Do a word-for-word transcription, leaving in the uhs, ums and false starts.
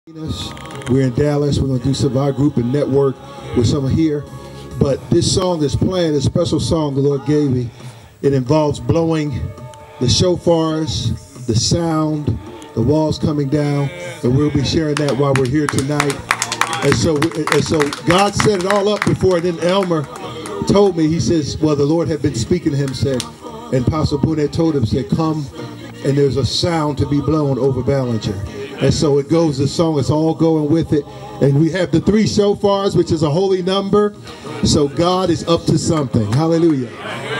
We're in Dallas. We're going to do some of our group and network with someone here. But this song that's playing, a special song the Lord gave me, it involves blowing the shofars, the sound, the walls coming down, and we'll be sharing that while we're here tonight. And so, and so God set it all up before, and then Elmer told me, he says, well, the Lord had been speaking to him, said, and Apostle Bonet told him, said, come, and there's a sound to be blown over Ballinger. And so it goes, the song is all going with it. And we have the three shofars, which is a holy number. So God is up to something. Hallelujah.